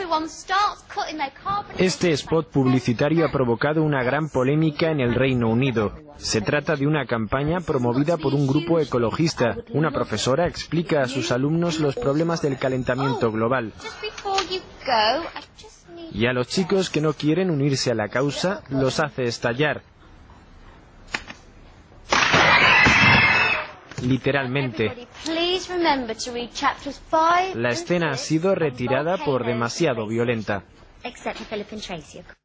Este spot publicitario ha provocado una gran polémica en el Reino Unido. Se trata de una campaña promovida por un grupo ecologista. Una profesora explica a sus alumnos los problemas del calentamiento global. Y a los chicos que no quieren unirse a la causa, los hace estallar. Literalmente. La escena ha sido retirada por demasiado violenta.